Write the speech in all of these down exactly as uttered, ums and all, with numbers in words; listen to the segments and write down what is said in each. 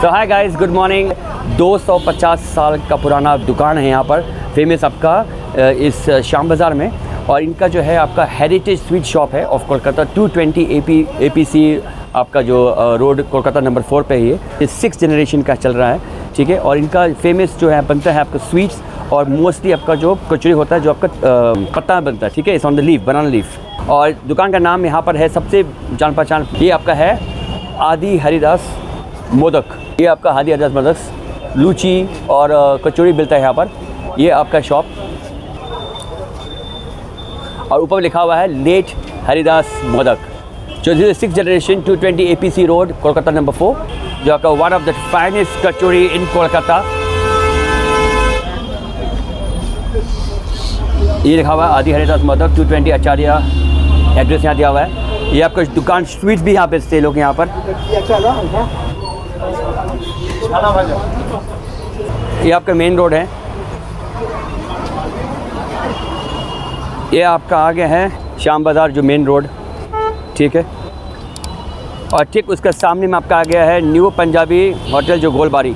तो hi guys, good morning. दो सौ पचास साल का पुराना दुकान है यहाँ पर, फेमस आपका इस श्याम बाज़ार में। और इनका जो है आपका हेरिटेज स्वीट शॉप है of Kolkata, two twenty AP APC आपका जो रोड कोलकाता नंबर फोर पे ही है। ये सिक्स जनरेशन का चल रहा है, ठीक है। और इनका फेमस जो है बनता है आपका स्वीट्स, और मोस्टली आपका जो कचौरी होता है जो आपका पत्ता बनता है, ठीक है, is on the leaf, banana leaf. और दुकान का नाम यहाँ पर है सबसे जान पहचान, ये आपका है आदि हरिदास मोदक। ये आपका आदि हरिदास मोदक, लूची और कचौरी मिलता है यहाँ पर। ये आपका शॉप, और ऊपर लिखा हुआ है लेट हरिदास मोदक, जो this six generation, two twenty APC road Kolkata number four, जो आपका one of the finest kachori in Kolkata. ये लिखा हुआ है Adi Haridas Modak, two twenty Acharya, address यहाँ दिया हुआ है। ये आपका दुकान, स्वीट्स भी यहाँ पे सेल लोग यहाँ पर। ये आपका मेन रोड है, ये आपका आगे है श्याम बाज़ार जो मेन रोड, ठीक है। और ठीक उसके सामने में आपका आ गया है न्यू पंजाबी होटल जो गोलबारी,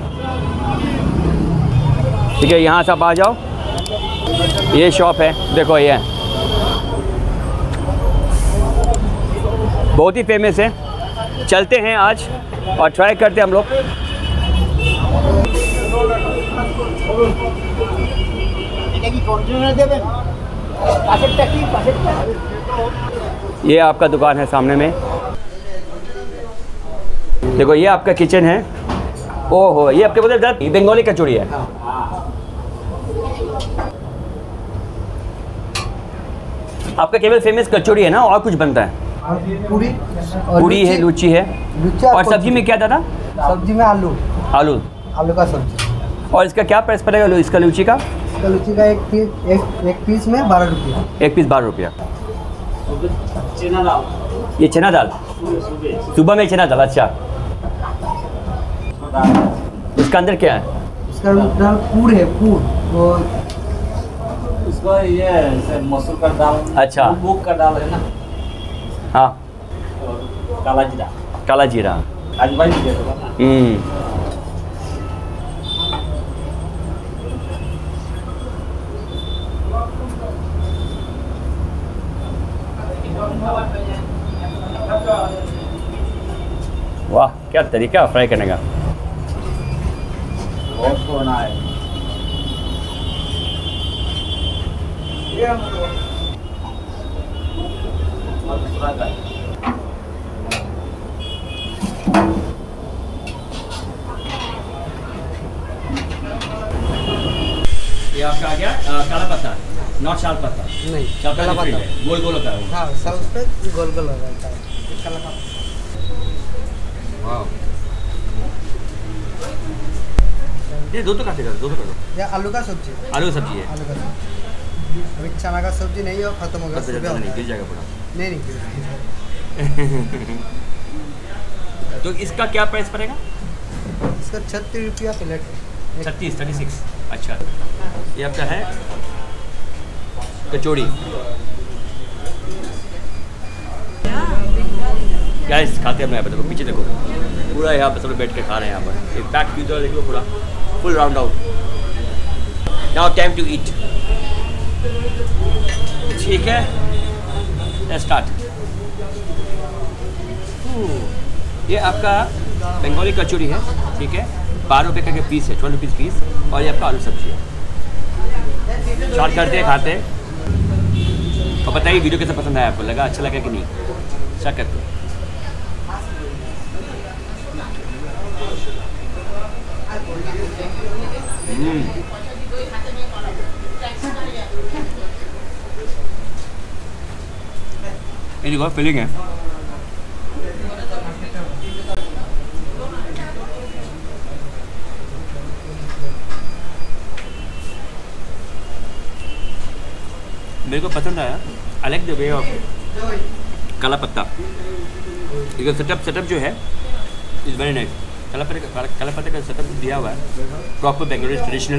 ठीक है। यहाँ से आप आ जाओ, ये शॉप है, देखो ये बहुत ही फेमस है। चलते हैं आज और ट्राई करते हैं हम लोग। ये आपका दुकान है सामने में, देखो ये आपका किचन है। ओहो, ये आपके बोलते बंगाली कचौड़ी है। आपका केवल फेमस कचौड़ी है ना, और कुछ बनता है? पूरी पूरी है, लूची है, और सब्जी में क्या था? सब्जी में आलू आलू आलू का सब्जी। और इसका क्या प्राइस पड़ेगा इसका लूची का? इसका लूची का एक पीस एक, एक पीस में बारह रुपया। एक पीस बारह रुपया। चना दाल, ये चना दाल सुबह में चना दाल, अच्छा। इसका अंदर क्या है? इसका दाल पूर है, पूर वो इसको ये मसूर का दाल, अच्छा, मूंग का दाल है ना। हाँ, काला जीरा, काला जीरा, अजवाइन भी दे दो ना। हम्म वाह, क्या तरीका फ्राई करने का। बहुत सोना है। ये आपका आ गया काला पत्ता, नॉट शाल पत्ता। नहीं, शाल काला पत्ता पत्ता है, गोल गोल होता है वो। हाँ, सब पे गोल गोल रहता है। काला पत्ता। वाह, ये दो तो काटे कर दो तो कर दो। ये आलू का सब्जी, आलू की सब्जी है। आलू का सब्जी। अभी चना का सब्जी नहीं है, खत्म हो गया। बस सुबह नहीं होता गिर है। जाएगा पूरा। नहीं नहीं गिरेगा। तो इसका क्या प्राइस पड़ेगा? इसका छत्तीस रुपया प्लेट है। छत्तीस, थर्टी सिक्स, अच्छा। ये आपका है कचौड़ी। गाइस खाते हैं, मैं देखो पीछे देखो, पूरा यहाँ पर सब लोग बैठ के खा रहे हैं यहाँ पर। एक पैक फ्यूजर देख लो, पूरा full round out. Now time to eat, ठीक है, लेट्स स्टार्ट। ये आपका बंगाली कचौड़ी है, ठीक है, बारह रुपये का पीस है, ट्वेल्व रुपीज़ पीस। और ये आपका आलू सब्जी है। शॉर्ट करते हैं, खाते हैं, और बताइए वीडियो कैसे पसंद आया आपको, लगा अच्छा लगा कि नहीं, क्या करते हैं। ये देखो फीलिंग है। मेरे को पसंद आया। I like the way of kala patta. Setup setup जो है इज़ वेरी नाइस। काला पत्ता काला पत्ते का सेटअप दिया हुआ है, proper Bangalore traditional.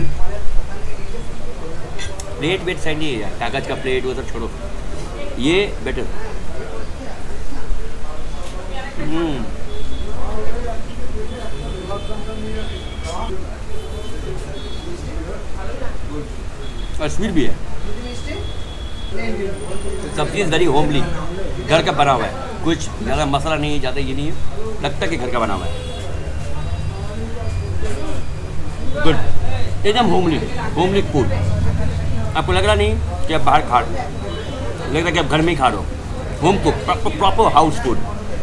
Plate wet side नहीं है यार, कागज़ का प्लेट वो सब छोड़ो, ये बेटर। हम्म और स्वीट भी है। सब चीज़ वेरी होमली, घर का बना हुआ है, कुछ ज़्यादा मसाला नहीं है, ज़्यादा ये नहीं है, लगता है कि घर का बना हुआ है। गुड, एकदम होमली, होमली फूड। आपको लग रहा नहीं कि आप बाहर खा रहे हो, लग रहा है कि आप घर में ही खा रहे हो। Home cook, proper house food.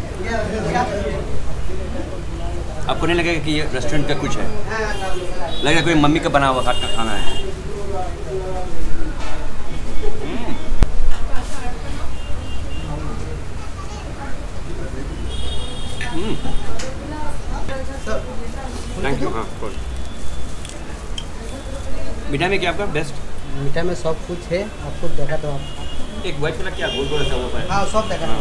आपको नहीं लगेगा कि ये रेस्टोरेंट का कुछ है, लगेगा कोई मम्मी का बना हुआ हाथ का खाना है। Thank you. हाँ, मीठा में क्या आपका बेस्ट? मीठा में सब कुछ है, आपको देखा तो आप एक व्हाइट कलर क्या गोल गोल सा हुआ है? हाँ, सब देखा।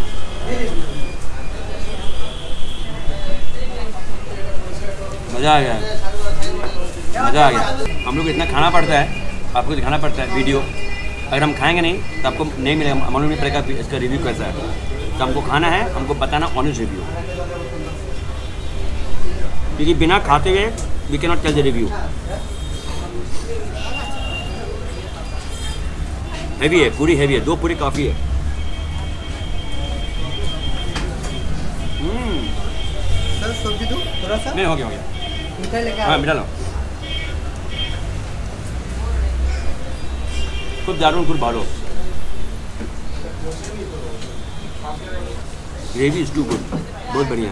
मज़ा आ गया, मज़ा आ गया। हम लोग इतना खाना पड़ता है, आपको दिखाना पड़ता है वीडियो। अगर हम खाएंगे नहीं तो आपको नहीं मिलेगा, मालूम नहीं पड़ेगा इसका रिव्यू कैसा है। तो हमको खाना है, हमको बताना ऑनेस्ट रिव्यू, क्योंकि बिना खाते हुए we can not tell the review. Heavy है, पूरी हैवी है, दो पूरी काफ़ी है। सर सब्जी दो थोड़ा सा। नहीं, हो गया हो गया। मीठा लेके हाँ, मीठा लो। खूब दारुण, खूब भालो। ग्रेवी इज टू गुड, बहुत बढ़िया।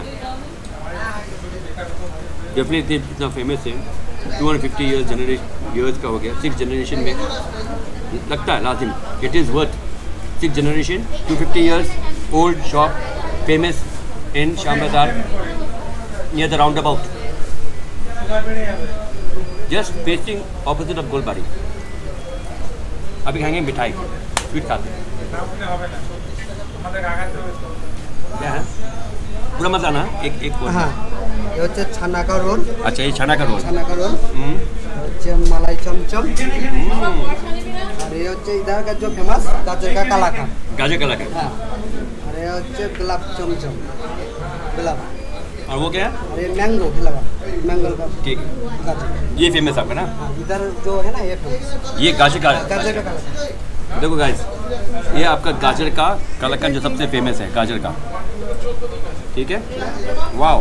डेफिनेटली इतना फेमस है, two hundred fifty years generation years का हो गया, सिक्स जनरेशन में लगता है लाजिम it is worth six generation, two fifty years old shop, famous in Shyam Bazaar near the roundabout, just facing opposite of Golbari. अभी खाएंगे मिठाई, स्वीट खाते हैं। क्या है पूरा मजा ना? एक एक हाँ, ये হচ্ছে ছানা का रोल। अच्छा, ये छाना का रोल। ছানা का रोल हम्म, হচ্ছে मलाई चमचम। और ये হচ্ছে इधर का जो फेमस गाजर का कलाकंद। गाजर का लगा। हाँ, और ये হচ্ছে गुलाब चमचम, गुलाब। और वो क्या है? और ये मैंगो गुलाब, मैंगो का ठीक है, गाजर। ये फेमस आपका ना? हाँ, इधर जो है ना ये फेमस ये गाजर का। गाजर का कलाकंद। देखो गाइस, ये आपका गाजर का कलाकंद जो सबसे फेमस है, गाजर का। ठीक है, वाओ।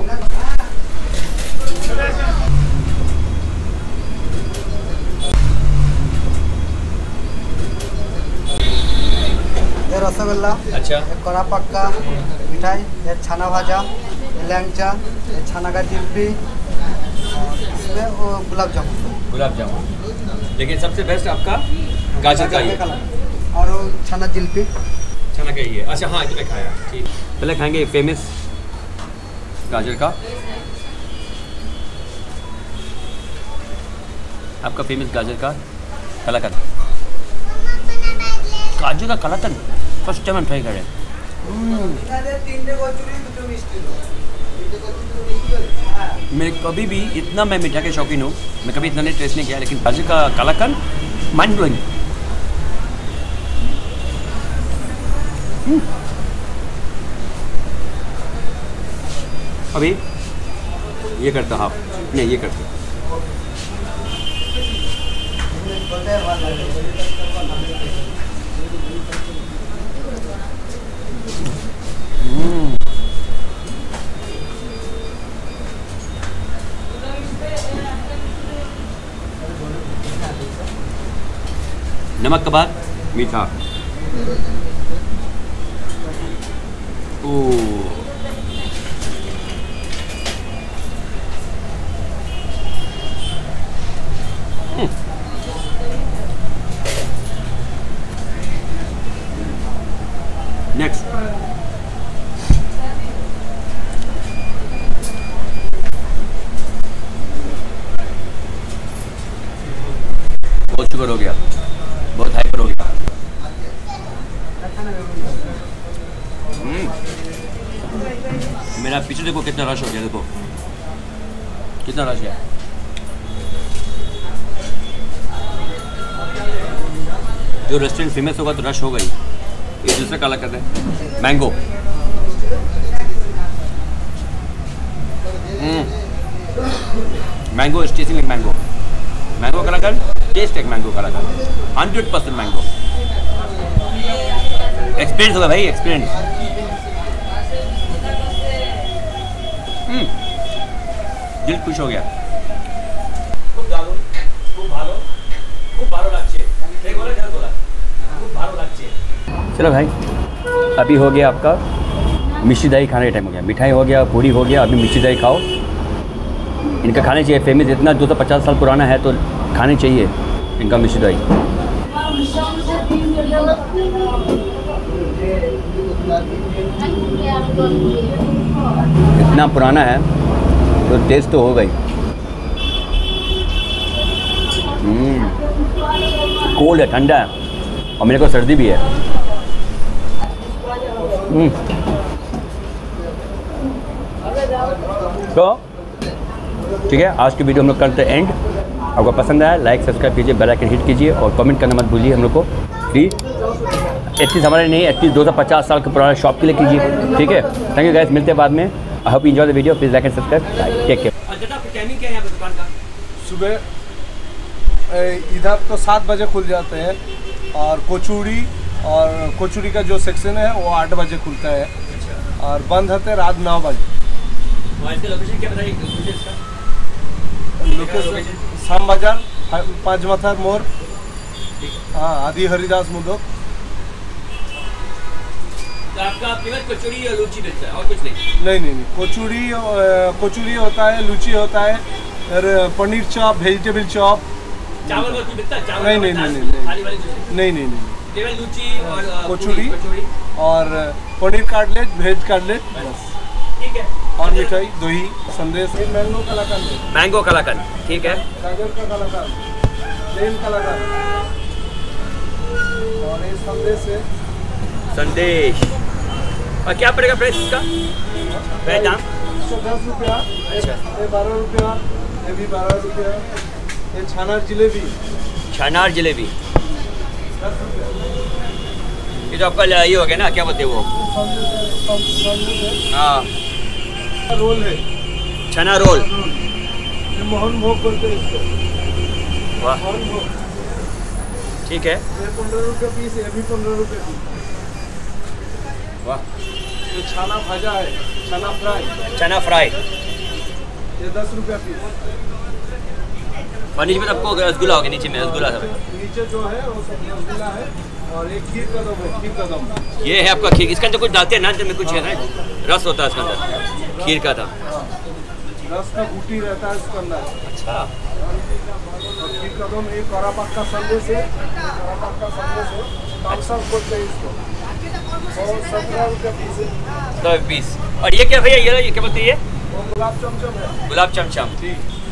ये रसगुल्ला, अच्छा, ये कड़ा पक्का मिठाई, ये छाना भाजा, ये लैंगचा, ये छाना का जिलेबी, और इसमें वो गुलाब जामुन। गुलाब जामुन। लेकिन सबसे बेस्ट आपका गाजर का ही है। और वो छाना जिलेबी। छाना का ही है। अच्छा, हाँ, इतना खाया। ठीक, पहले खाएंगे फेमस गाजर का। आपका फेमस गाजर का कलाकंद। गाजर का कलाकंद फर्स्ट टाइम हम ट्राई कर रहे हैं। मैं कभी भी इतना, मैं मीठा के शौकीन हूँ, मैं कभी इतना नहीं टेस्ट नहीं किया, लेकिन गाजर का कलाकंद माइंड ब्लोइंग। अभी ये करता, हाँ नहीं ये करता। नमक के बाद मीठा। ओह, नेक्स्ट बहुत शुगर हो गया, बहुत हाइपर हो गया। मेरा पीछे देखो कितना रश हो गया, देखो कितना रश है। जो रेस्टोरेंट फेमस होगा तो रश होगा ही। ये दूसरा काला करते हैं mango. Hmm mango is tasting like mango. Mango kalakand taste like mango kalakand, hundred percent mango. Experience होगा भाई, एक्सपीरियंस। दिल खुश हो गया। खूब भालो, खूब भालो, खूब भालो लागছে। एक बोला क्या बोला? खूब भालो लागছে। चलो भाई, अभी हो गया आपका मिष्टी दही खाने का टाइम हो गया। मिठाई हो गया, पूरी हो गया, अभी मिष्टी दही खाओ। इनका खाने चाहिए, फेमस इतना दो सौ पचास साल पुराना है तो खाने चाहिए इनका मिष्टी दही। इतना पुराना है तो टेस्ट तो होगा ही। कोल्ड है, ठंडा है और मेरे को सर्दी भी है। तो ठीक है, आज की वीडियो हम लोग करते हैं एंड। आपको पसंद आया लाइक सब्सक्राइब कीजिए, बेल आइकन हिट कीजिए और कमेंट करना मत भूलिए। हम लोग को प्लीज़ एटलीस्ट हमारे नहीं एटलीस्ट दो सौ पचास साल के पुराना शॉप के लिए कीजिए, ठीक है। थैंक यू गाइस, मिलते हैं बाद में। I hope enjoy the video, please like and subscribe, take care. Timing क्या है यहाँ पे दुकान का? सुबह इधर तो सात बजे खुल जाते हैं और कोचूड़ी और कोचूड़ी का जो सेक्शन है वो आठ बजे खुलता है और बंद होते हैं रात नौ बजे। लोकेशन क्या बताइए? लोकेशन शाम बाजार, पाँच माथार मोड़, हाँ, आदि हरिदास मुदक। तो आपका फेमस कचौड़ी और लूची मिलता है और कुछ नहीं? नहीं नहीं नहीं, कोचूड़ी कोचूड़ी होता है, लूची होता है, और पनीर चॉप, वेजिटेबल चॉप। चावल बहुत मिलता है? चावल नहीं नहीं नहीं नहीं नहीं नहीं नहीं केवल लूची और कोचूड़ी और पनीर काटलेट, वेज काटलेट, ठीक है। और मिठाई, दही, संदेश। मैंगो कलाकंद, मैंगो कलाकंद, ठीक है। गाजर का कलाकंद, प्लेन कलाकंद और ये संदेश है। संदेश। और क्या पड़ेगा प्राइस इसका? प्राइस दाम? सौ दस रुपया। अच्छा। ये बारह रुपया, ये भी बारह रुपया। ये छानार जलेबी, छानार जलेबी दस रुपया। ये तो आपका ये हो गया ना, क्या बोलते हैं वो? हाँ, रोल है, छना रोल। ये मोहन भोग बोलते हैं इसको। वाह, मोहन भोग, ठीक है। ये पंद्रह रुपये पीस, ये भी पंद्रह रुपये पीस। वाह, ये छाना भाजा है, छाना फ्राई, चना फ्राई, ये दस रुपया पीस। और नीचे में आपको रसगुल्ला हो गया, नीचे में रसगुल्ला सब। नीचे जो है वो सब रसगुल्ला है और एक खीर का दम है, खीर का दम। ये है आपका खीर। इसके अंदर कुछ डालते हैं ना, में कुछ है ना, रस होता है इसके अंदर, खीर का था। रस का बूटी रहता है इसके अंदर। अच्छा। और खीर का दम एक कड़ा पक्का संदेश है, कड़ा पक्का संदेश है, तामसा बोलते हैं इसको। और सत्रह रुपया पीस है, दो पीस। और ये क्या भैया, ये क्या बोलते हैं? ये वो गुलाब चमचम है। गुलाब चमचम। ठीक।